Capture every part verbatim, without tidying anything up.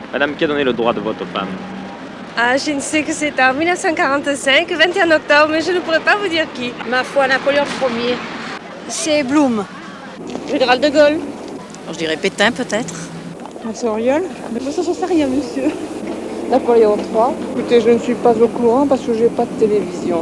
Madame, qui a donné le droit de vote aux femmes? Ah, je ne sais que c'est en mille neuf cent quarante-cinq, vingt et un octobre, mais je ne pourrais pas vous dire qui. Ma foi, Napoléon Ier. C'est Blum. Général de Gaulle. Je dirais Pétain, peut-être. François Auriol. Mais ça, j'en sais rien, monsieur. Napoléon trois. Écoutez, je ne suis pas au courant parce que je n'ai pas de télévision.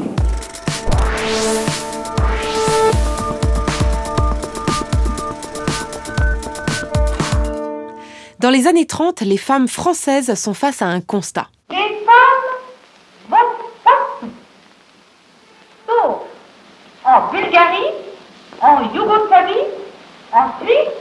Dans les années trente, les femmes françaises sont face à un constat. Les femmes votent partout, sauf en Bulgarie, en Yougoslavie, en Suisse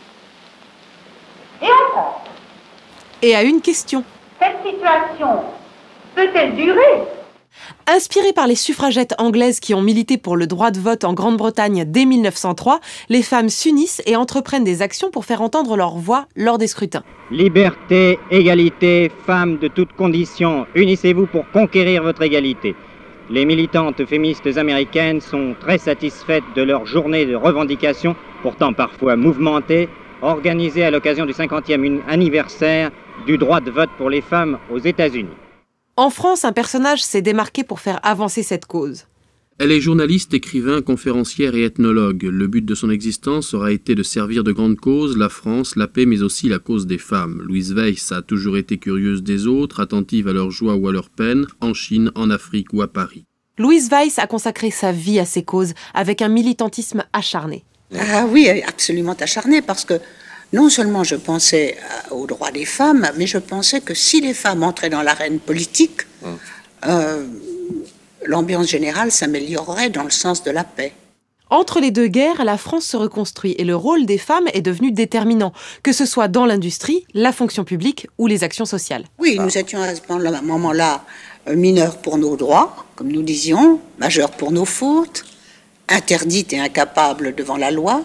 et en France. Et à une question. Cette situation peut-elle durer ? Inspirées par les suffragettes anglaises qui ont milité pour le droit de vote en Grande-Bretagne dès mille neuf cent trois, les femmes s'unissent et entreprennent des actions pour faire entendre leur voix lors des scrutins. Liberté, égalité, femmes de toutes conditions, unissez-vous pour conquérir votre égalité. Les militantes féministes américaines sont très satisfaites de leur journée de revendication, pourtant parfois mouvementée, organisée à l'occasion du cinquantième anniversaire du droit de vote pour les femmes aux États-Unis. En France, un personnage s'est démarqué pour faire avancer cette cause. Elle est journaliste, écrivain, conférencière et ethnologue. Le but de son existence aura été de servir de grande cause la France, la paix, mais aussi la cause des femmes. Louise Weiss a toujours été curieuse des autres, attentive à leur joie ou à leur peine, en Chine, en Afrique ou à Paris. Louise Weiss a consacré sa vie à ces causes, avec un militantisme acharné. Ah oui, absolument acharné, parce que non seulement je pensais aux droits des femmes, mais je pensais que si les femmes entraient dans l'arène politique, mmh. euh, l'ambiance générale s'améliorerait dans le sens de la paix. Entre les deux guerres, la France se reconstruit et le rôle des femmes est devenu déterminant, que ce soit dans l'industrie, la fonction publique ou les actions sociales. Oui, nous étions à ce moment-là mineurs pour nos droits, comme nous disions, majeurs pour nos fautes, interdites et incapables devant la loi,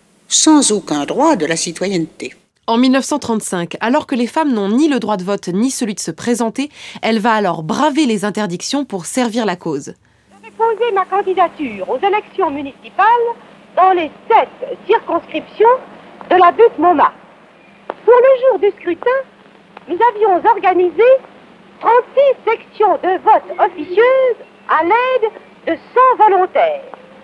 sans aucun droit de la citoyenneté. En mille neuf cent trente-cinq, alors que les femmes n'ont ni le droit de vote ni celui de se présenter, elle va alors braver les interdictions pour servir la cause. Je vais poser ma candidature aux élections municipales dans les sept circonscriptions de la Butte-Montmartre. Pour le jour du scrutin, nous avions organisé trente-six sections de vote officieuses à l'aide de cent volontaires.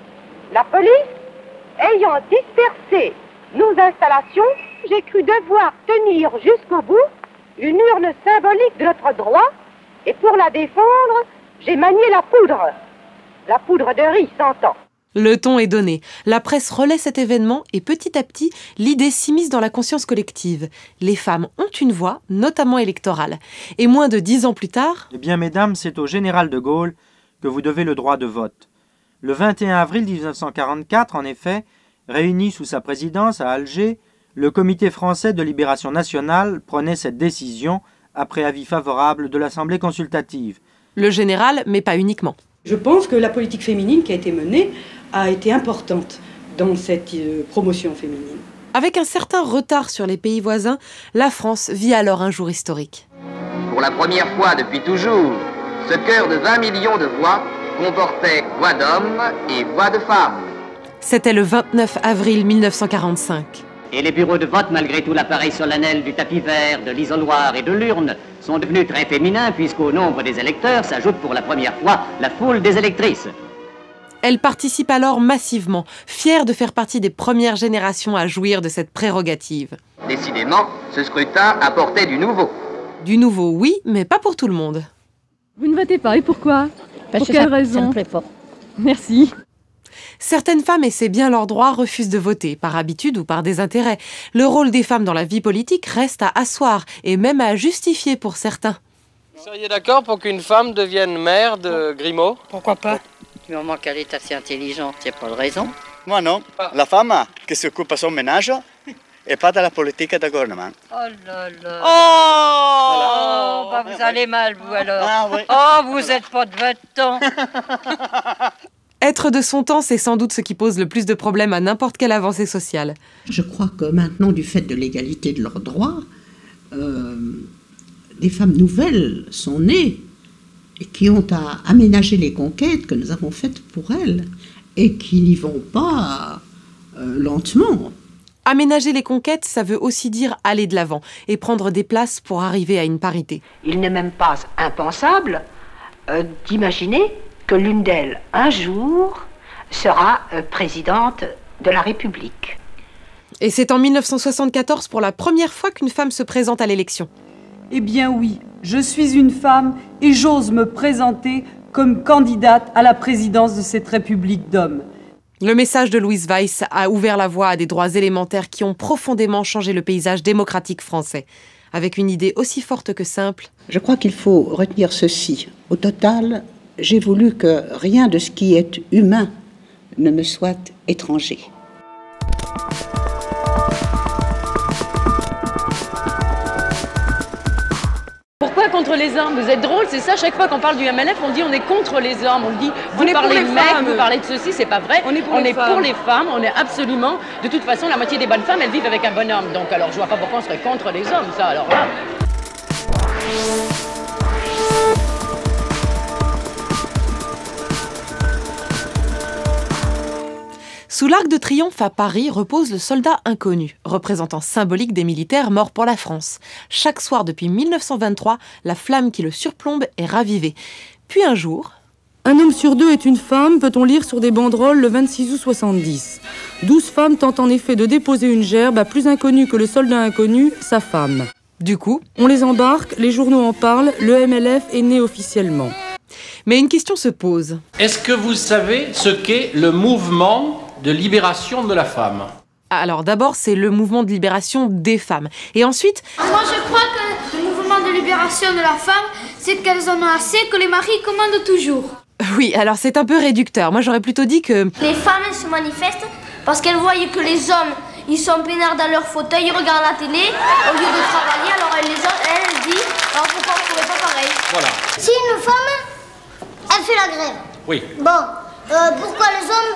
La police ayant dispersé nos installations, j'ai cru devoir tenir jusqu'au bout une urne symbolique de notre droit et pour la défendre, j'ai manié la poudre. La poudre de riz, s'entend. Le ton est donné. La presse relaie cet événement et petit à petit, l'idée s'immisce dans la conscience collective. Les femmes ont une voix, notamment électorale. Et moins de dix ans plus tard... Eh bien, mesdames, c'est au général de Gaulle que vous devez le droit de vote. Le vingt et un avril mille neuf cent quarante-quatre, en effet, réuni sous sa présidence à Alger, le Comité français de libération nationale prenait cette décision après avis favorable de l'Assemblée consultative. Le général, mais pas uniquement. Je pense que la politique féminine qui a été menée a été importante dans cette euh, promotion féminine. Avec un certain retard sur les pays voisins, la France vit alors un jour historique. Pour la première fois depuis toujours, ce chœur de vingt millions de voix comportait voix d'hommes et voix de femmes. C'était le vingt-neuf avril mille neuf cent quarante-cinq. Et les bureaux de vote, malgré tout l'appareil solennel du tapis vert, de l'isoloir et de l'urne, sont devenus très féminins puisqu'au nombre des électeurs s'ajoute pour la première fois la foule des électrices. Elle participe alors massivement, fière de faire partie des premières générations à jouir de cette prérogative. Décidément, ce scrutin apportait du nouveau. Du nouveau, oui, mais pas pour tout le monde. Vous ne votez pas, et pourquoi? Parce Pour que quelle ça, raison? ça me plaît pas. Merci. Certaines femmes, et c'est bien leur droit, refusent de voter, par habitude ou par désintérêt. Le rôle des femmes dans la vie politique reste à asseoir, et même à justifier pour certains. Vous seriez d'accord pour qu'une femme devienne maire de Grimaud? Pourquoi pas? Du moment qu'elle est assez intelligente, il n'y a pas de raison. Moi non. La femme qui s'occupe de son ménage et pas de la politique de gouvernement. Oh là là. Oh, oh bah vous allez mal, vous alors. Ah, oui. Oh, vous n'êtes pas de votre temps. Être de son temps, c'est sans doute ce qui pose le plus de problèmes à n'importe quelle avancée sociale. Je crois que maintenant, du fait de l'égalité de leurs droits, euh, des femmes nouvelles sont nées et qui ont à aménager les conquêtes que nous avons faites pour elles et qui n'y vont pas euh, lentement. Aménager les conquêtes, ça veut aussi dire aller de l'avant et prendre des places pour arriver à une parité. Il n'est même pas impensable euh, d'imaginer que l'une d'elles, un jour, sera euh, présidente de la République. Et c'est en mille neuf cent soixante-quatorze pour la première fois qu'une femme se présente à l'élection. Eh bien oui, je suis une femme et j'ose me présenter comme candidate à la présidence de cette République d'hommes. Le message de Louise Weiss a ouvert la voie à des droits élémentaires qui ont profondément changé le paysage démocratique français. Avec une idée aussi forte que simple. Je crois qu'il faut retenir ceci. Au total, j'ai voulu que rien de ce qui est humain ne me soit étranger. Pourquoi contre les hommes? Vous êtes drôle, c'est ça, chaque fois qu'on parle du M L F, on dit on est contre les hommes, on dit vous parlez de mecs, vous parlez de ceci, c'est pas vrai, on est, pour, on les est pour les femmes, on est absolument, de toute façon la moitié des bonnes femmes elles vivent avec un bonhomme, donc alors je vois pas pourquoi on serait contre les hommes, ça alors là. Sous l'Arc de Triomphe à Paris repose le soldat inconnu, représentant symbolique des militaires morts pour la France. Chaque soir depuis mille neuf cent vingt-trois, la flamme qui le surplombe est ravivée. Puis un jour... Un homme sur deux est une femme, peut-on lire sur des banderoles le vingt-six août soixante-dix. Douze femmes tentent en effet de déposer une gerbe à plus inconnu que le soldat inconnu, sa femme. Du coup, on les embarque, les journaux en parlent, le M L F est né officiellement. Mais une question se pose. Est-ce que vous savez ce qu'est le mouvement de libération de la femme? Alors d'abord, c'est le mouvement de libération des femmes. Et ensuite... Moi, je crois que le mouvement de libération de la femme, c'est qu'elles en ont assez que les maris commandent toujours. Oui, alors c'est un peu réducteur. Moi, j'aurais plutôt dit que... Les femmes, elles se manifestent parce qu'elles voient que les hommes, ils sont peinards dans leur fauteuil, ils regardent la télé, au lieu de travailler, alors elles, les ont, elles, elles disent, alors pourquoi on ne ferait pas pareil? Voilà. Si une femme, elle fait la grève. Oui. Bon, euh, pourquoi les hommes...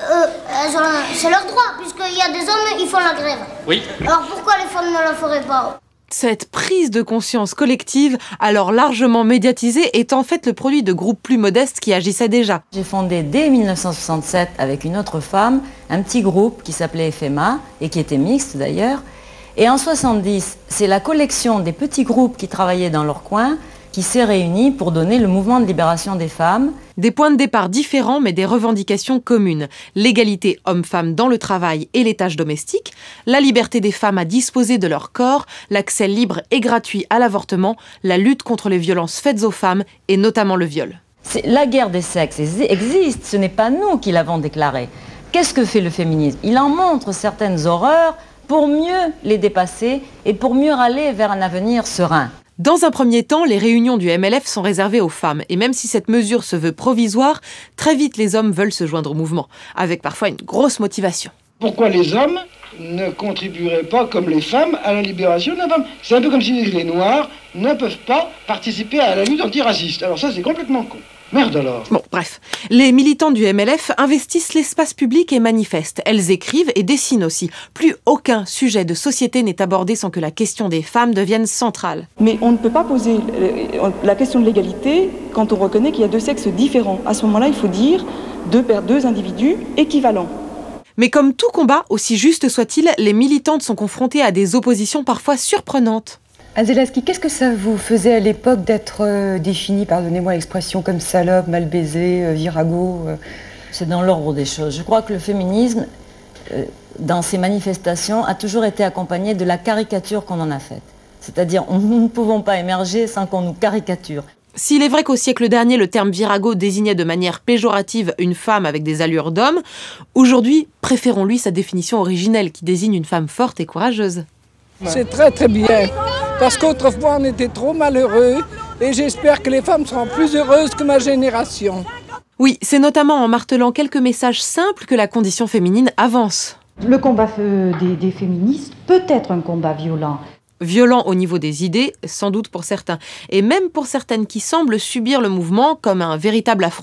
Euh, c'est leur droit, puisqu'il y a des hommes, ils font la grève. Oui. Alors pourquoi les femmes ne la feraient pas? Cette prise de conscience collective, alors largement médiatisée, est en fait le produit de groupes plus modestes qui agissaient déjà. J'ai fondé dès mille neuf cent soixante-sept avec une autre femme un petit groupe qui s'appelait F M A et qui était mixte d'ailleurs. Et en soixante-dix, c'est la collection des petits groupes qui travaillaient dans leur coin qui s'est réunie pour donner le mouvement de libération des femmes. Des points de départ différents, mais des revendications communes. L'égalité homme-femme dans le travail et les tâches domestiques, la liberté des femmes à disposer de leur corps, l'accès libre et gratuit à l'avortement, la lutte contre les violences faites aux femmes et notamment le viol. C'est la guerre des sexes existe, ce n'est pas nous qui l'avons déclarée. Qu'est-ce que fait le féminisme? Il en montre certaines horreurs pour mieux les dépasser et pour mieux aller vers un avenir serein. Dans un premier temps, les réunions du M L F sont réservées aux femmes. Et même si cette mesure se veut provisoire, très vite les hommes veulent se joindre au mouvement, avec parfois une grosse motivation. Pourquoi les hommes ne contribueraient pas, comme les femmes, à la libération de la femme? C'est un peu comme si les Noirs ne peuvent pas participer à la lutte antiraciste. Alors ça, c'est complètement con. Merde alors. Bon, bref. Les militants du M L F investissent l'espace public et manifestent. Elles écrivent et dessinent aussi. Plus aucun sujet de société n'est abordé sans que la question des femmes devienne centrale. Mais on ne peut pas poser la question de l'égalité quand on reconnaît qu'il y a deux sexes différents. À ce moment-là, il faut dire deux, deux individus équivalents. Mais comme tout combat, aussi juste soit-il, les militantes sont confrontées à des oppositions parfois surprenantes. Azelaski, qu'est-ce que ça vous faisait à l'époque d'être euh, définie, pardonnez-moi l'expression, comme salope, mal baisée, euh, virago euh... C'est dans l'ordre des choses. Je crois que le féminisme, euh, dans ses manifestations, a toujours été accompagné de la caricature qu'on en a faite. C'est-à-dire, nous ne pouvons pas émerger sans qu'on nous caricature. S'il est vrai qu'au siècle dernier, le terme virago désignait de manière péjorative une femme avec des allures d'homme, aujourd'hui, préférons-lui sa définition originelle qui désigne une femme forte et courageuse. C'est très très bien, parce qu'autrefois on était trop malheureux et j'espère que les femmes seront plus heureuses que ma génération. Oui, c'est notamment en martelant quelques messages simples que la condition féminine avance. Le combat des, des féministes peut être un combat violent. Violent au niveau des idées, sans doute pour certains, et même pour certaines qui semblent subir le mouvement comme un véritable affront.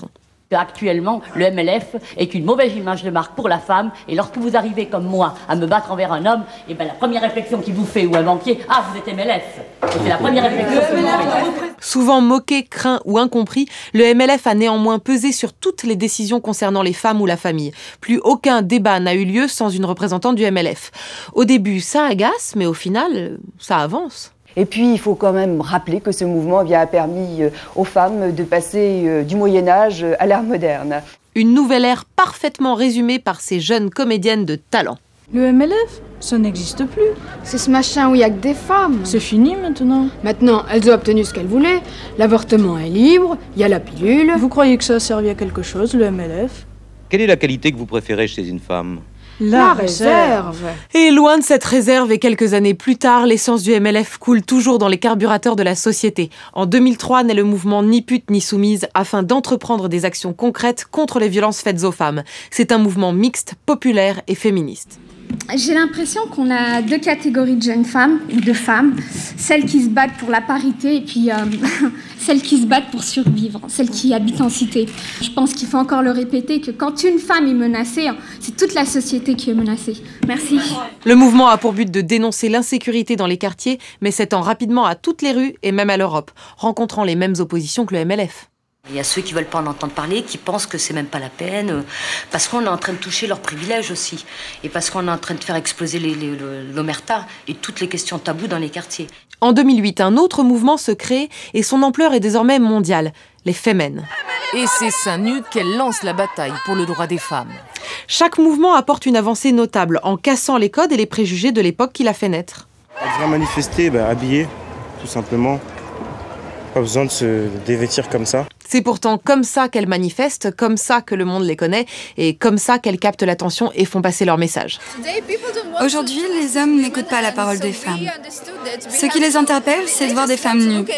Actuellement, le M L F est une mauvaise image de marque pour la femme, et lorsque vous arrivez comme moi à me battre envers un homme, et ben la première réflexion qu'il vous fait, ou un banquier, ah vous êtes M L F. C'est la première réflexion que vous faites. Souvent moqué, craint ou incompris, le M L F a néanmoins pesé sur toutes les décisions concernant les femmes ou la famille. Plus aucun débat n'a eu lieu sans une représentante du M L F. Au début, ça agace, mais au final, ça avance. Et puis, il faut quand même rappeler que ce mouvement bien, a permis aux femmes de passer du Moyen-Âge à l'ère moderne. Une nouvelle ère parfaitement résumée par ces jeunes comédiennes de talent. Le M L F, ça n'existe plus. C'est ce machin où il n'y a que des femmes. C'est fini maintenant. Maintenant, elles ont obtenu ce qu'elles voulaient. L'avortement est libre, il y a la pilule. Vous croyez que ça a servi à quelque chose, le M L F? Quelle est la qualité que vous préférez chez une femme? La, la réserve. réserve. Et loin de cette réserve, et quelques années plus tard, l'essence du M L F coule toujours dans les carburateurs de la société. En deux mille trois naît le mouvement Ni pute ni soumise afin d'entreprendre des actions concrètes contre les violences faites aux femmes. C'est un mouvement mixte, populaire et féministe. J'ai l'impression qu'on a deux catégories de jeunes femmes, ou de femmes. Celles qui se battent pour la parité et puis euh, celles qui se battent pour survivre, celles qui habitent en cité. Je pense qu'il faut encore le répéter que quand une femme est menacée, c'est toute la société qui est menacée. Merci. Le mouvement a pour but de dénoncer l'insécurité dans les quartiers, mais s'étend rapidement à toutes les rues et même à l'Europe, rencontrant les mêmes oppositions que le M L F. Il y a ceux qui veulent pas en entendre parler, qui pensent que c'est même pas la peine, parce qu'on est en train de toucher leurs privilèges aussi, et parce qu'on est en train de faire exploser l'omerta et toutes les questions taboues dans les quartiers. En deux mille huit, un autre mouvement se crée et son ampleur est désormais mondiale, les Femen. Et c'est seins nus qu'elle lance la bataille pour le droit des femmes. Chaque mouvement apporte une avancée notable en cassant les codes et les préjugés de l'époque qui l'a fait naître. Elle devrait manifester, bah, habillée, tout simplement. Pas besoin de se dévêtir comme ça. C'est pourtant comme ça qu'elles manifestent, comme ça que le monde les connaît et comme ça qu'elles captent l'attention et font passer leur message. Aujourd'hui, les hommes n'écoutent pas la parole des femmes. Ce qui les interpelle, c'est de voir des femmes nues.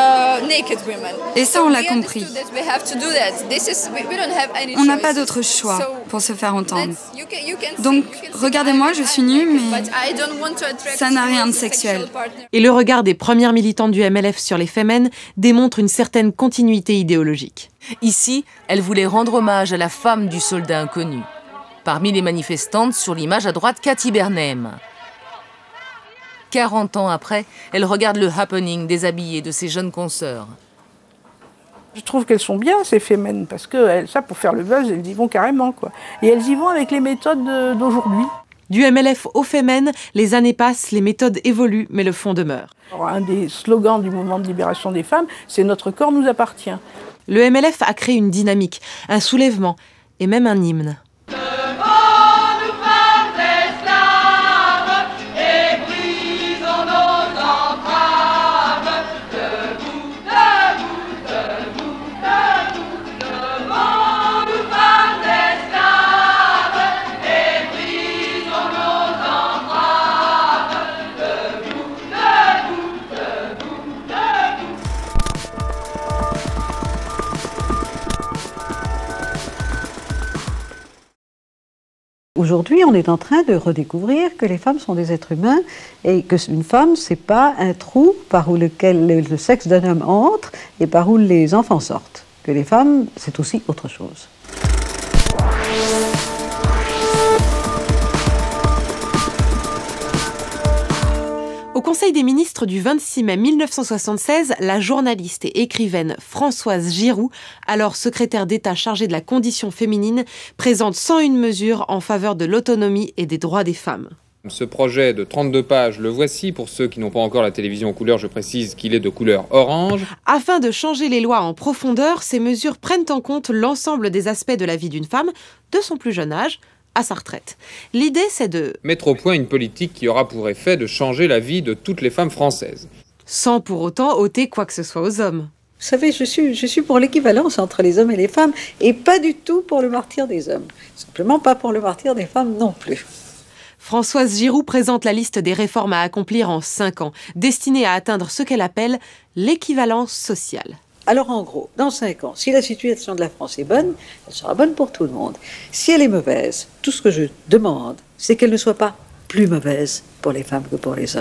Et ça, on l'a compris. On n'a pas d'autre choix pour se faire entendre. Donc, regardez-moi, je suis nue, mais ça n'a rien de sexuel. Et le regard des premières militantes du M L F sur les Femen démontre une certaine continuité idéologique. Ici, elle voulait rendre hommage à la femme du soldat inconnu. Parmi les manifestantes, sur l'image à droite, Cathy Bernheim. quarante ans après, elle regarde le happening déshabillé de ses jeunes consoeurs. Je trouve qu'elles sont bien, ces Femen, parce que elles, ça, pour faire le buzz, elles y vont carrément, quoi. Et elles y vont avec les méthodes d'aujourd'hui. Du M L F au Femen, les années passent, les méthodes évoluent, mais le fond demeure. Alors, un des slogans du mouvement de libération des femmes, c'est « Notre corps nous appartient ». Le M L F a créé une dynamique, un soulèvement et même un hymne. Aujourd'hui, on est en train de redécouvrir que les femmes sont des êtres humains et qu'une femme, c'est pas un trou par où lequel le, le sexe d'un homme entre et par où les enfants sortent. Que les femmes, c'est aussi autre chose. Au Conseil des ministres du vingt-six mai mille neuf cent soixante-seize, la journaliste et écrivaine Françoise Giroud, alors secrétaire d'État chargée de la condition féminine, présente cent une mesures en faveur de l'autonomie et des droits des femmes. Ce projet de trente-deux pages, le voici. Pour ceux qui n'ont pas encore la télévision en couleur, je précise qu'il est de couleur orange. Afin de changer les lois en profondeur, ces mesures prennent en compte l'ensemble des aspects de la vie d'une femme, de son plus jeune âge à sa retraite. L'idée, c'est de mettre au point une politique qui aura pour effet de changer la vie de toutes les femmes françaises. Sans pour autant ôter quoi que ce soit aux hommes. Vous savez, je suis, je suis pour l'équivalence entre les hommes et les femmes, et pas du tout pour le martyre des hommes. Simplement pas pour le martyre des femmes non plus. Françoise Giroud présente la liste des réformes à accomplir en cinq ans, destinées à atteindre ce qu'elle appelle l'équivalence sociale. Alors en gros, dans cinq ans, si la situation de la France est bonne, elle sera bonne pour tout le monde. Si elle est mauvaise, tout ce que je demande, c'est qu'elle ne soit pas plus mauvaise pour les femmes que pour les hommes.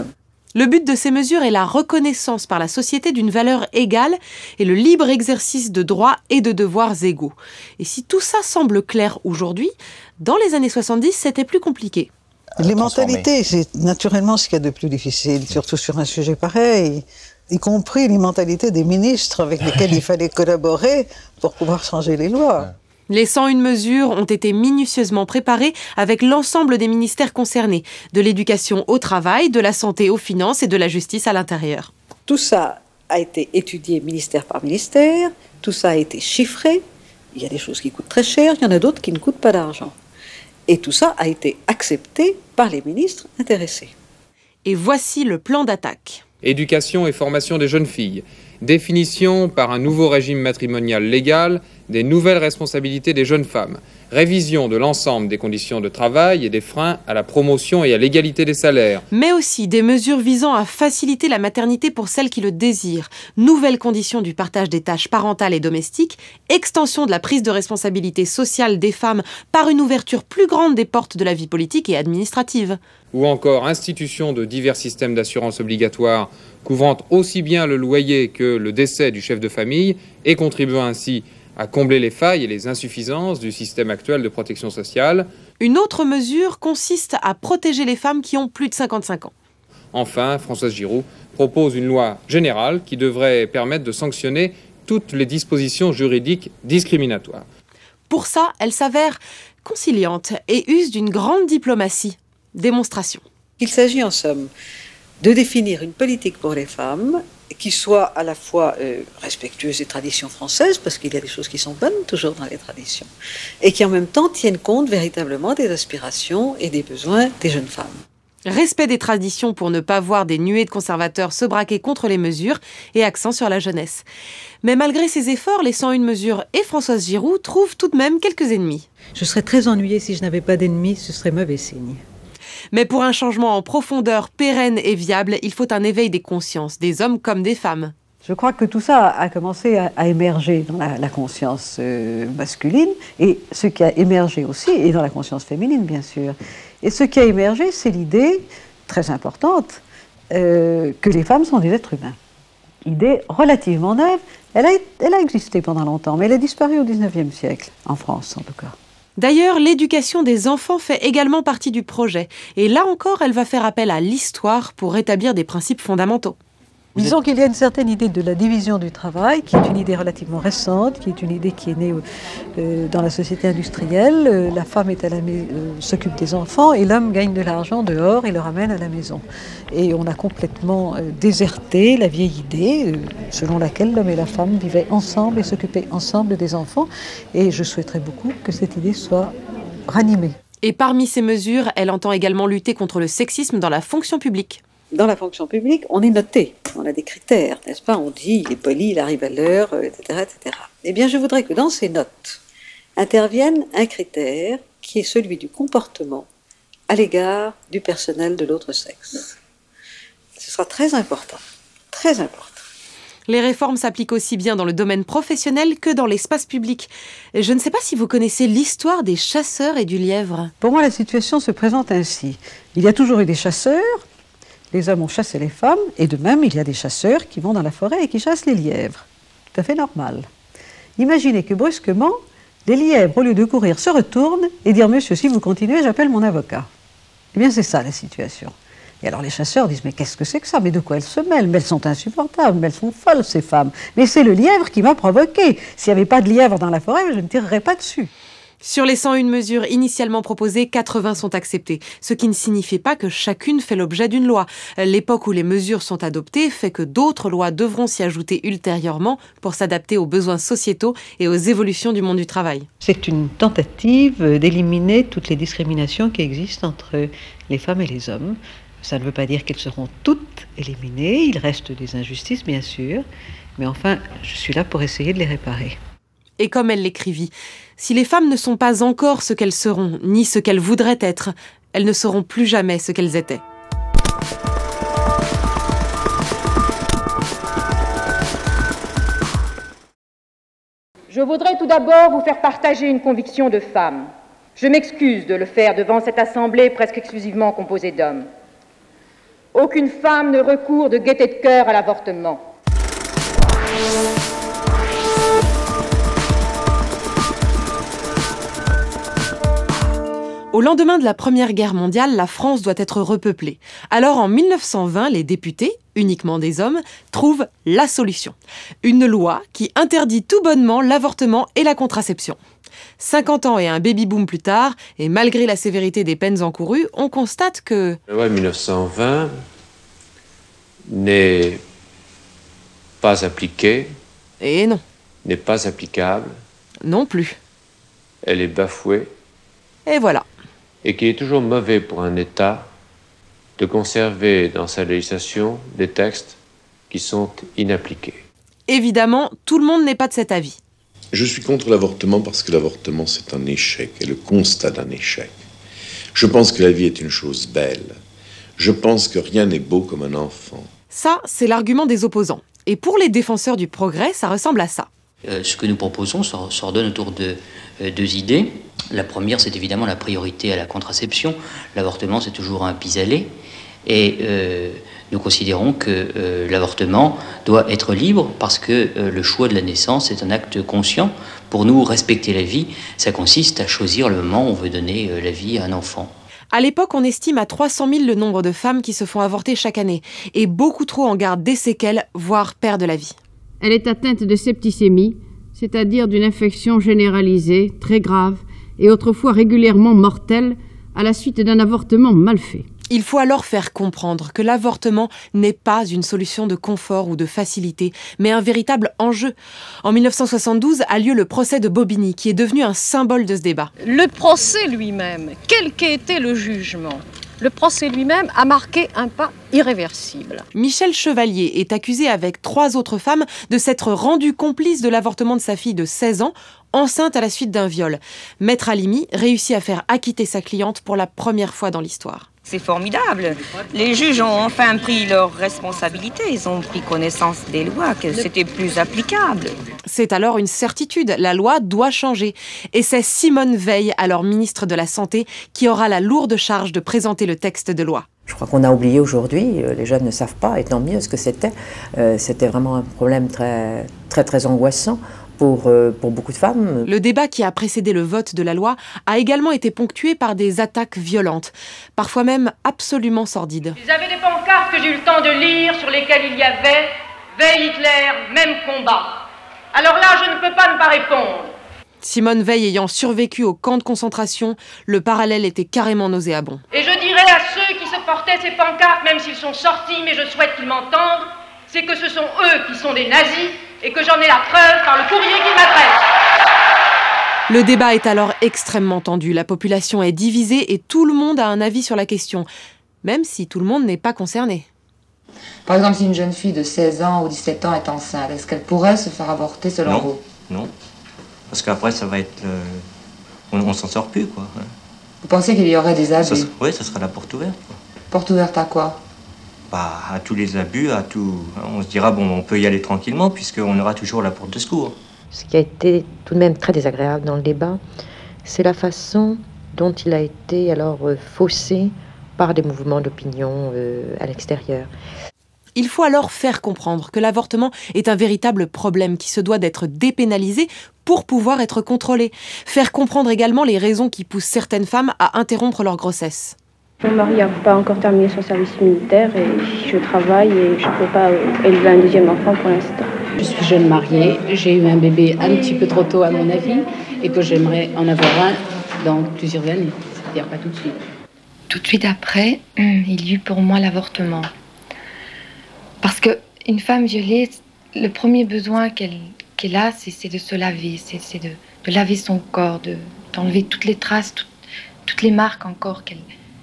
Le but de ces mesures est la reconnaissance par la société d'une valeur égale et le libre exercice de droits et de devoirs égaux. Et si tout ça semble clair aujourd'hui, dans les années soixante-dix, c'était plus compliqué. Les mentalités, c'est naturellement ce qu'il y a de plus difficile, surtout sur un sujet pareil, y compris les mentalités des ministres avec lesquels il fallait collaborer pour pouvoir changer les lois. Les cent une mesures ont été minutieusement préparées avec l'ensemble des ministères concernés, de l'éducation au travail, de la santé aux finances et de la justice à l'intérieur. Tout ça a été étudié ministère par ministère, tout ça a été chiffré. Il y a des choses qui coûtent très cher, il y en a d'autres qui ne coûtent pas d'argent. Et tout ça a été accepté par les ministres intéressés. Et voici le plan d'attaque. Éducation et formation des jeunes filles. Définition par un nouveau régime matrimonial légal des nouvelles responsabilités des jeunes femmes. Révision de l'ensemble des conditions de travail et des freins à la promotion et à l'égalité des salaires. Mais aussi des mesures visant à faciliter la maternité pour celles qui le désirent. Nouvelles conditions du partage des tâches parentales et domestiques. Extension de la prise de responsabilité sociale des femmes par une ouverture plus grande des portes de la vie politique et administrative. Ou encore institution de divers systèmes d'assurance obligatoires couvrant aussi bien le loyer que le décès du chef de famille et contribuant ainsi à combler les failles et les insuffisances du système actuel de protection sociale. Une autre mesure consiste à protéger les femmes qui ont plus de cinquante-cinq ans. Enfin, Françoise Giroud propose une loi générale qui devrait permettre de sanctionner toutes les dispositions juridiques discriminatoires. Pour ça, elle s'avère conciliante et use d'une grande diplomatie. Démonstration. Il s'agit en somme de définir une politique pour les femmes qui soit à la fois euh, respectueuse des traditions françaises, parce qu'il y a des choses qui sont bonnes toujours dans les traditions, et qui en même temps tiennent compte véritablement des aspirations et des besoins des jeunes femmes. Respect des traditions pour ne pas voir des nuées de conservateurs se braquer contre les mesures et accent sur la jeunesse. Mais malgré ces efforts, les cent une mesures et Françoise Giroud trouvent tout de même quelques ennemis. Je serais très ennuyée si je n'avais pas d'ennemis, ce serait mauvais signe. Mais pour un changement en profondeur, pérenne et viable, il faut un éveil des consciences, des hommes comme des femmes. Je crois que tout ça a commencé à, à émerger dans la, la conscience euh, masculine, et ce qui a émergé aussi est dans la conscience féminine, bien sûr. Et ce qui a émergé, c'est l'idée très importante euh, que les femmes sont des êtres humains. Idée relativement neuve, elle a, elle a existé pendant longtemps, mais elle a disparu au dix-neuvième siècle, en France en tout cas. D'ailleurs, l'éducation des enfants fait également partie du projet. Et là encore, elle va faire appel à l'histoire pour rétablir des principes fondamentaux. Disons qu'il y a une certaine idée de la division du travail, qui est une idée relativement récente, qui est une idée qui est née euh, dans la société industrielle. Euh, la femme est à la euh, s'occupe des enfants et l'homme gagne de l'argent dehors et le ramène à la maison. Et on a complètement euh, déserté la vieille idée euh, selon laquelle l'homme et la femme vivaient ensemble et s'occupaient ensemble des enfants. Et je souhaiterais beaucoup que cette idée soit ranimée. Et parmi ces mesures, elle entend également lutter contre le sexisme dans la fonction publique. Dans la fonction publique, on est noté, on a des critères, n'est-ce pas? On dit, il est poli, il arrive à l'heure, et cetera, et cetera. Eh bien, je voudrais que dans ces notes intervienne un critère qui est celui du comportement à l'égard du personnel de l'autre sexe. Ce sera très important, très important. Les réformes s'appliquent aussi bien dans le domaine professionnel que dans l'espace public. Je ne sais pas si vous connaissez l'histoire des chasseurs et du lièvre. Pour moi, la situation se présente ainsi. Il y a toujours eu des chasseurs. Les hommes ont chassé les femmes, et de même, il y a des chasseurs qui vont dans la forêt et qui chassent les lièvres. Tout à fait normal. Imaginez que brusquement, les lièvres, au lieu de courir, se retournent et disent « Monsieur, si vous continuez, j'appelle mon avocat ». Eh bien, c'est ça la situation. Et alors les chasseurs disent « Mais qu'est-ce que c'est que ça? Mais de quoi elles se mêlent? Mais elles sont insupportables, mais elles sont folles, ces femmes. Mais c'est le lièvre qui m'a provoqué. S'il n'y avait pas de lièvre dans la forêt, je ne tirerais pas dessus. » Sur les cent une mesures initialement proposées, quatre-vingts sont acceptées, ce qui ne signifie pas que chacune fait l'objet d'une loi. L'époque où les mesures sont adoptées fait que d'autres lois devront s'y ajouter ultérieurement pour s'adapter aux besoins sociétaux et aux évolutions du monde du travail. C'est une tentative d'éliminer toutes les discriminations qui existent entre les femmes et les hommes. Ça ne veut pas dire qu'elles seront toutes éliminées, il reste des injustices bien sûr, mais enfin, je suis là pour essayer de les réparer. Et comme elle l'écrivit, si les femmes ne sont pas encore ce qu'elles seront, ni ce qu'elles voudraient être, elles ne seront plus jamais ce qu'elles étaient. Je voudrais tout d'abord vous faire partager une conviction de femme. Je m'excuse de le faire devant cette assemblée presque exclusivement composée d'hommes. Aucune femme ne recourt de gaieté de cœur à l'avortement. Au lendemain de la Première Guerre mondiale, la France doit être repeuplée. Alors en mille neuf cent vingt, les députés, uniquement des hommes, trouvent la solution. Une loi qui interdit tout bonnement l'avortement et la contraception. cinquante ans et un baby-boom plus tard, et malgré la sévérité des peines encourues, on constate que... La loi de mille neuf cent vingt n'est pas appliquée. Et non. N'est pas applicable. Non plus. Elle est bafouée. Et voilà. Et qu'il est toujours mauvais pour un État de conserver dans sa législation des textes qui sont inappliqués. Évidemment, tout le monde n'est pas de cet avis. Je suis contre l'avortement parce que l'avortement, c'est un échec, et le constat d'un échec. Je pense que la vie est une chose belle. Je pense que rien n'est beau comme un enfant. Ça, c'est l'argument des opposants. Et pour les défenseurs du progrès, ça ressemble à ça. Euh, ce que nous proposons s'ordonne autour de euh, deux idées. La première, c'est évidemment la priorité à la contraception. L'avortement, c'est toujours un pis-aller. Et euh, nous considérons que euh, l'avortement doit être libre parce que euh, le choix de la naissance est un acte conscient. Pour nous, respecter la vie, ça consiste à choisir le moment où on veut donner euh, la vie à un enfant. À l'époque, on estime à trois cent mille le nombre de femmes qui se font avorter chaque année. Et beaucoup trop en gardent des séquelles, voire perdent la vie. Elle est atteinte de septicémie, c'est-à-dire d'une infection généralisée, très grave, et autrefois régulièrement mortelle, à la suite d'un avortement mal fait. Il faut alors faire comprendre que l'avortement n'est pas une solution de confort ou de facilité, mais un véritable enjeu. En mille neuf cent soixante-douze a lieu le procès de Bobigny, qui est devenu un symbole de ce débat. Le procès lui-même, quel qu'ait été le jugement, le procès lui-même a marqué un pas irréversible. Michel Chevalier est accusé avec trois autres femmes de s'être rendu complice de l'avortement de sa fille de seize ans, enceinte à la suite d'un viol. Maître Halimi réussit à faire acquitter sa cliente pour la première fois dans l'histoire. C'est formidable. Les juges ont enfin pris leurs responsabilités. Ils ont pris connaissance des lois, que c'était plus applicable. C'est alors une certitude. La loi doit changer. Et c'est Simone Veil, alors ministre de la Santé, qui aura la lourde charge de présenter le texte de loi. Je crois qu'on a oublié aujourd'hui, les jeunes ne savent pas, et tant mieux ce que c'était. Euh, c'était vraiment un problème très, très, très angoissant. Pour, euh, pour beaucoup de femmes. Le débat qui a précédé le vote de la loi a également été ponctué par des attaques violentes, parfois même absolument sordides. Ils avaient des pancartes que j'ai eu le temps de lire sur lesquelles il y avait « Veille Hitler, même combat ». Alors là, je ne peux pas ne pas répondre. Simone Veil ayant survécu au camp de concentration, le parallèle était carrément nauséabond. Et je dirais à ceux qui se portaient ces pancartes, même s'ils sont sortis, mais je souhaite qu'ils m'entendent, c'est que ce sont eux qui sont des nazis, et que j'en ai la preuve par le courrier qu'ils m'adressent. Le débat est alors extrêmement tendu, la population est divisée et tout le monde a un avis sur la question, même si tout le monde n'est pas concerné. Par exemple, si une jeune fille de seize ans ou dix-sept ans est enceinte, est-ce qu'elle pourrait se faire avorter selon non, vous? Non, parce qu'après ça va être... Euh, on on s'en sort plus, quoi. Vous pensez qu'il y aurait des abus? ça, Oui, ça sera la porte ouverte. Quoi. Porte ouverte à quoi? Bah, à tous les abus, à tout... On se dira, bon, on peut y aller tranquillement, puisqu'on aura toujours la porte de secours. Ce qui a été tout de même très désagréable dans le débat, c'est la façon dont il a été alors euh, faussé par des mouvements d'opinion euh, à l'extérieur. Il faut alors faire comprendre que l'avortement est un véritable problème qui se doit d'être dépénalisé pour pouvoir être contrôlé. Faire comprendre également les raisons qui poussent certaines femmes à interrompre leur grossesse. Mon mari n'a pas encore terminé son service militaire et je travaille et je ne peux pas élever un deuxième enfant pour l'instant. Je suis jeune mariée, j'ai eu un bébé un petit peu trop tôt à mon avis et que j'aimerais en avoir un dans plusieurs années, c'est-à-dire pas tout de suite. Tout de suite après, il y eut pour moi l'avortement. Parce qu'une femme violée, le premier besoin qu'elle qu'elle a, c'est de se laver, c'est de, de laver son corps, d'enlever de, toutes les traces, tout, toutes les marques encore qu'elle...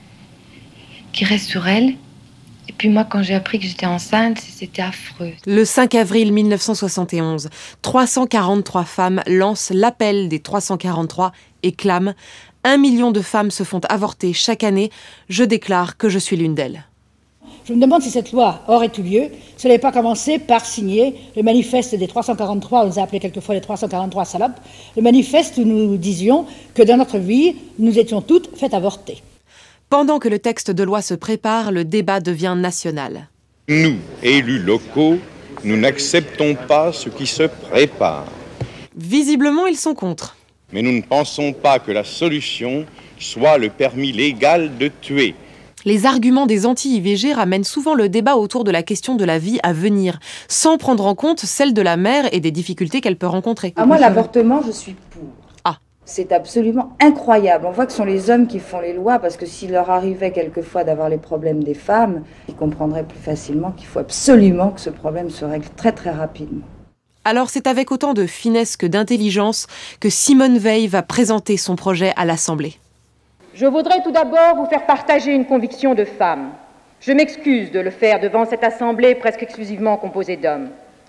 qui reste sur elle. Et puis moi, quand j'ai appris que j'étais enceinte, c'était affreux. Le cinq avril mille neuf cent soixante et onze, trois cent quarante-trois femmes lancent l'appel des trois cent quarante-trois et clament « Un million de femmes se font avorter chaque année. Je déclare que je suis l'une d'elles. » Je me demande si cette loi aurait eu lieu, si elle n'avait pas commencé par signer le manifeste des trois cent quarante-trois, on les a appelés quelquefois les trois cent quarante-trois salopes, le manifeste où nous disions que dans notre vie, nous étions toutes faites avorter. Pendant que le texte de loi se prépare, le débat devient national. Nous, élus locaux, nous n'acceptons pas ce qui se prépare. Visiblement, ils sont contre. Mais nous ne pensons pas que la solution soit le permis légal de tuer. Les arguments des anti-I V G ramènent souvent le débat autour de la question de la vie à venir, sans prendre en compte celle de la mère et des difficultés qu'elle peut rencontrer. À moi, l'avortement, je suis pour. Ah. C'est absolument incroyable. On voit que ce sont les hommes qui font les lois, parce que s'il leur arrivait quelquefois d'avoir les problèmes des femmes, ils comprendraient plus facilement qu'il faut absolument que ce problème se règle très très rapidement. Alors c'est avec autant de finesse que d'intelligence que Simone Veil va présenter son projet à l'Assemblée. Je voudrais tout d'abord vous faire partager une conviction de femme. Je m'excuse de le faire devant cette assemblée presque exclusivement composée d'hommes.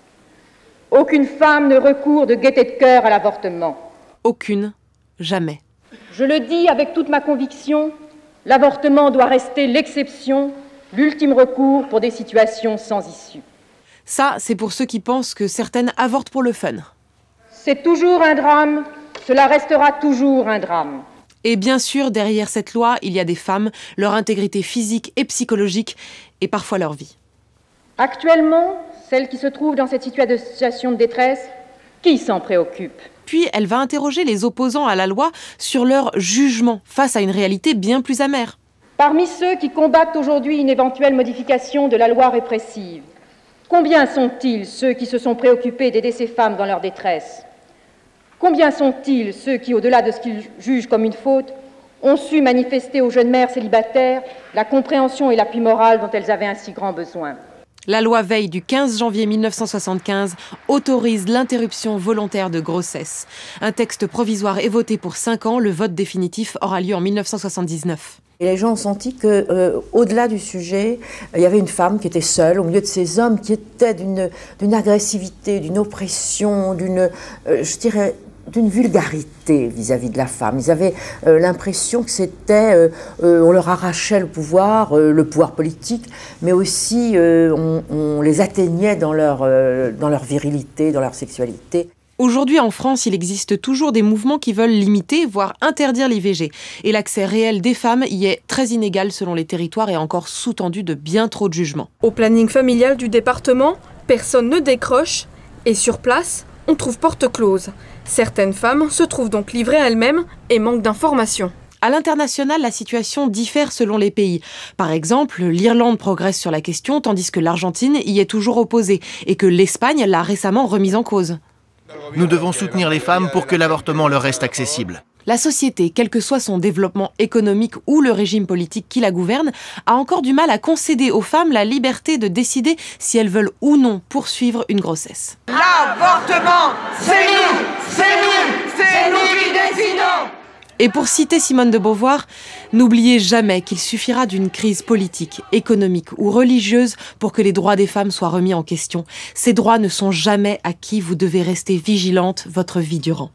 Aucune femme ne recourt de gaieté de cœur à l'avortement. Aucune, jamais. Je le dis avec toute ma conviction, l'avortement doit rester l'exception, l'ultime recours pour des situations sans issue. Ça, c'est pour ceux qui pensent que certaines avortent pour le fun. C'est toujours un drame, cela restera toujours un drame. Et bien sûr, derrière cette loi, il y a des femmes, leur intégrité physique et psychologique, et parfois leur vie. Actuellement, celles qui se trouvent dans cette situation de détresse, qui s'en préoccupe ? Puis, elle va interroger les opposants à la loi sur leur jugement face à une réalité bien plus amère. Parmi ceux qui combattent aujourd'hui une éventuelle modification de la loi répressive, combien sont-ils ceux qui se sont préoccupés d'aider ces femmes dans leur détresse ? Combien sont-ils ceux qui, au-delà de ce qu'ils jugent comme une faute, ont su manifester aux jeunes mères célibataires la compréhension et l'appui moral dont elles avaient un si grand besoin ? La loi Veil du quinze janvier mille neuf cent soixante-quinze autorise l'interruption volontaire de grossesse. Un texte provisoire est voté pour cinq ans, le vote définitif aura lieu en mille neuf cent soixante-dix-neuf. Et les gens ont senti que, euh, au-delà du sujet, il y avait une femme qui était seule au milieu de ces hommes qui étaient d'une d'une agressivité, d'une oppression, d'une, euh, je dirais, d'une vulgarité vis-à-vis de la femme. Ils avaient euh, l'impression que c'était, euh, euh, on leur arrachait le pouvoir, euh, le pouvoir politique, mais aussi euh, on, on les atteignait dans leur, euh, dans leur virilité, dans leur sexualité. Aujourd'hui, en France, il existe toujours des mouvements qui veulent limiter, voire interdire l'I V G. Et l'accès réel des femmes y est très inégal selon les territoires et encore sous-tendu de bien trop de jugements. Au planning familial du département, personne ne décroche et sur place, on trouve porte close. Certaines femmes se trouvent donc livrées à elles-mêmes et manquent d'informations. À l'international, la situation diffère selon les pays. Par exemple, l'Irlande progresse sur la question, tandis que l'Argentine y est toujours opposée, et que l'Espagne l'a récemment remise en cause. Nous devons soutenir les femmes pour que l'avortement leur reste accessible. La société, quel que soit son développement économique ou le régime politique qui la gouverne, a encore du mal à concéder aux femmes la liberté de décider si elles veulent ou non poursuivre une grossesse. L'avortement, c'est nous, c'est nous, c'est nous qui décidons. Et pour citer Simone de Beauvoir, n'oubliez jamais qu'il suffira d'une crise politique, économique ou religieuse pour que les droits des femmes soient remis en question. Ces droits ne sont jamais acquis, vous devez rester vigilante votre vie durant.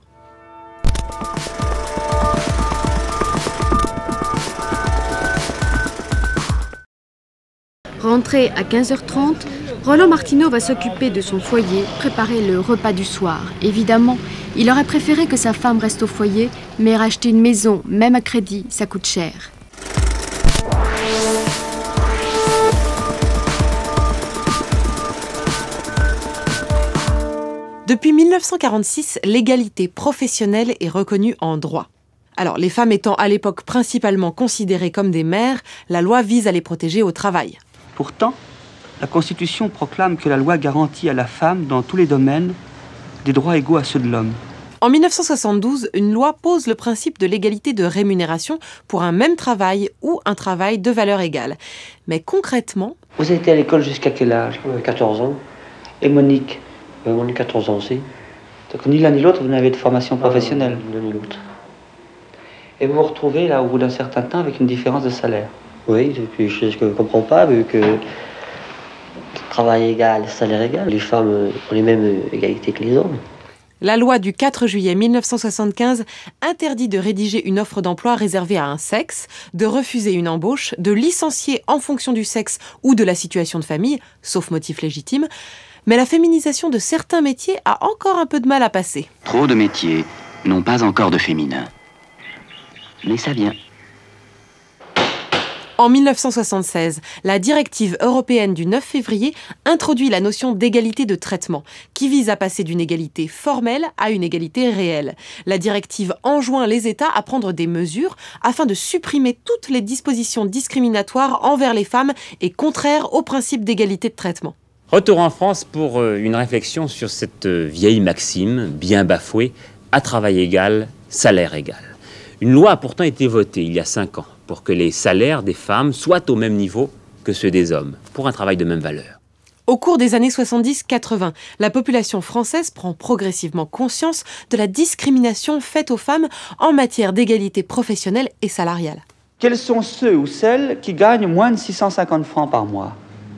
Rentré à quinze heures trente, Roland Martineau va s'occuper de son foyer, préparer le repas du soir. Évidemment, il aurait préféré que sa femme reste au foyer, mais racheter une maison, même à crédit, ça coûte cher. Depuis mille neuf cent quarante-six, l'égalité professionnelle est reconnue en droit. Alors, les femmes étant à l'époque principalement considérées comme des mères, la loi vise à les protéger au travail. Pourtant, la Constitution proclame que la loi garantit à la femme, dans tous les domaines, des droits égaux à ceux de l'homme. En mille neuf cent soixante-douze, une loi pose le principe de l'égalité de rémunération pour un même travail ou un travail de valeur égale. Mais concrètement... Vous avez été à l'école jusqu'à quel âge? quatorze ans. Et Monique? euh, Monique, quatorze ans aussi. Donc ni l'un ni l'autre, vous n'avez de formation professionnelle? Non, l'un ni l'autre. Et vous vous retrouvez là, au bout d'un certain temps, avec une différence de salaire? Oui, et puis je ne comprends pas, vu que travail égal, salaire égal, les femmes ont les mêmes égalités que les hommes. La loi du quatre juillet mille neuf cent soixante-quinze interdit de rédiger une offre d'emploi réservée à un sexe, de refuser une embauche, de licencier en fonction du sexe ou de la situation de famille, sauf motif légitime. Mais la féminisation de certains métiers a encore un peu de mal à passer. Trop de métiers n'ont pas encore de féminin. Mais ça vient. En mille neuf cent soixante-seize, la directive européenne du neuf février introduit la notion d'égalité de traitement, qui vise à passer d'une égalité formelle à une égalité réelle. La directive enjoint les États à prendre des mesures afin de supprimer toutes les dispositions discriminatoires envers les femmes et contraires au principe d'égalité de traitement. Retour en France pour une réflexion sur cette vieille maxime, bien bafouée, à travail égal, salaire égal. Une loi a pourtant été votée il y a cinq ans pour que les salaires des femmes soient au même niveau que ceux des hommes, pour un travail de même valeur. Au cours des années soixante-dix quatre-vingt, la population française prend progressivement conscience de la discrimination faite aux femmes en matière d'égalité professionnelle et salariale. Quels sont ceux ou celles qui gagnent moins de six cent cinquante francs par mois?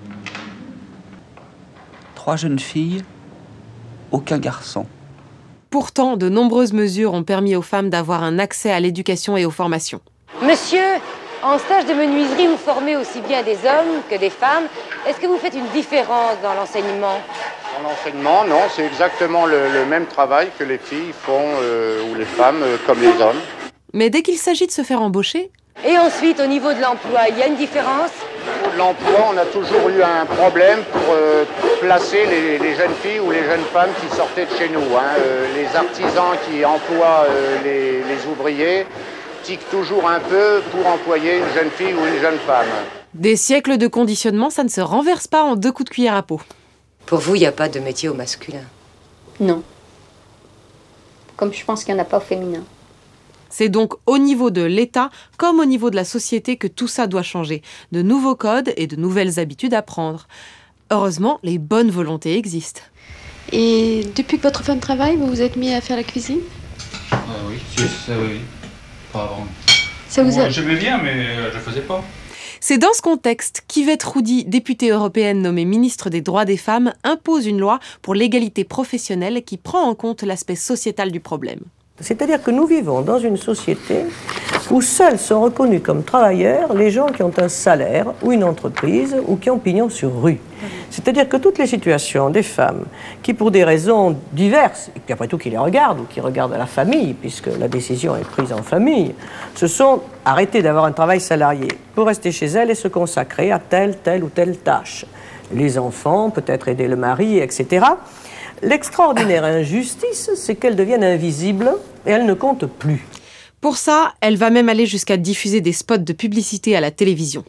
Trois jeunes filles, aucun garçon. Pourtant, de nombreuses mesures ont permis aux femmes d'avoir un accès à l'éducation et aux formations. Monsieur, en stage de menuiserie, vous formez aussi bien des hommes que des femmes. Est-ce que vous faites une différence dans l'enseignement? Dans l'enseignement, non, c'est exactement le, le même travail que les filles font, euh, ou les femmes, euh, comme les hommes. Mais dès qu'il s'agit de se faire embaucher... Et ensuite, au niveau de l'emploi, il y a une différence? Au niveau de l'emploi, on a toujours eu un problème pour euh, placer les, les jeunes filles ou les jeunes femmes qui sortaient de chez nous. Hein. Euh, les artisans qui emploient euh, les, les ouvriers tiquent toujours un peu pour employer une jeune fille ou une jeune femme. Des siècles de conditionnement, ça ne se renverse pas en deux coups de cuillère à peau. Pour vous, il n'y a pas de métier au masculin? Non. Comme je pense qu'il n'y en a pas au féminin. C'est donc au niveau de l'État comme au niveau de la société que tout ça doit changer. De nouveaux codes et de nouvelles habitudes à prendre. Heureusement, les bonnes volontés existent. Et depuis que votre femme travaille, vous vous êtes mis à faire la cuisine? euh, Oui, c'est ça, oui. Pas avant. Ça vous a... J'aimais bien, mais euh, je ne le faisais pas. C'est dans ce contexte qu'Yvette Roudy, députée européenne nommée ministre des droits des femmes, impose une loi pour l'égalité professionnelle qui prend en compte l'aspect sociétal du problème. C'est-à-dire que nous vivons dans une société où seuls sont reconnus comme travailleurs les gens qui ont un salaire ou une entreprise ou qui ont pignon sur rue. C'est-à-dire que toutes les situations des femmes qui, pour des raisons diverses, et puis après tout qui les regardent ou qui regardent la famille, puisque la décision est prise en famille, se sont arrêtées d'avoir un travail salarié pour rester chez elles et se consacrer à telle, telle ou telle tâche. Les enfants, peut-être aider le mari, et cetera. L'extraordinaire injustice, c'est qu'elles deviennent invisibles et elles ne comptent plus. Pour ça, elle va même aller jusqu'à diffuser des spots de publicité à la télévision.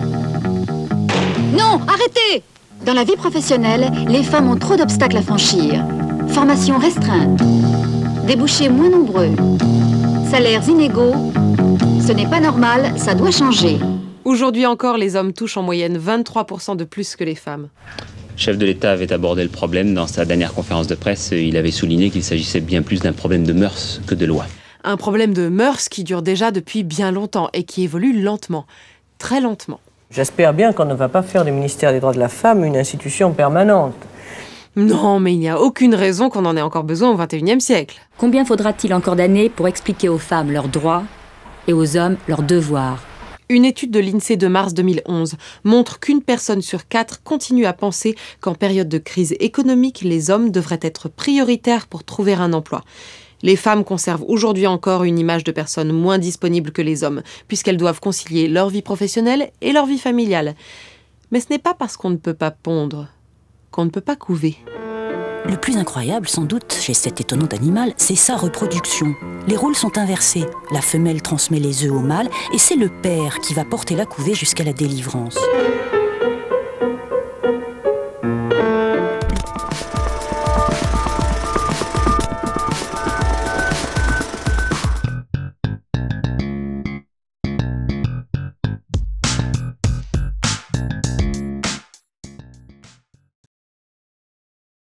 Non, arrêtez! Dans la vie professionnelle, les femmes ont trop d'obstacles à franchir. Formation restreinte, débouchés moins nombreux, salaires inégaux. Ce n'est pas normal, ça doit changer. Aujourd'hui encore, les hommes touchent en moyenne vingt-trois pour cent de plus que les femmes. Le chef de l'État avait abordé le problème dans sa dernière conférence de presse. Il avait souligné qu'il s'agissait bien plus d'un problème de mœurs que de loi. Un problème de mœurs qui dure déjà depuis bien longtemps et qui évolue lentement, très lentement. J'espère bien qu'on ne va pas faire du ministère des droits de la femme une institution permanente. Non, mais il n'y a aucune raison qu'on en ait encore besoin au vingt et unième siècle. Combien faudra-t-il encore d'années pour expliquer aux femmes leurs droits et aux hommes leurs devoirs ? Une étude de l'INSEE de mars deux mille onze montre qu'une personne sur quatre continue à penser qu'en période de crise économique, les hommes devraient être prioritaires pour trouver un emploi. Les femmes conservent aujourd'hui encore une image de personnes moins disponibles que les hommes, puisqu'elles doivent concilier leur vie professionnelle et leur vie familiale. Mais ce n'est pas parce qu'on ne peut pas pondre qu'on ne peut pas couver. Le plus incroyable, sans doute, chez cet étonnant animal, c'est sa reproduction. Les rôles sont inversés. La femelle transmet les œufs au mâle et c'est le père qui va porter la couvée jusqu'à la délivrance.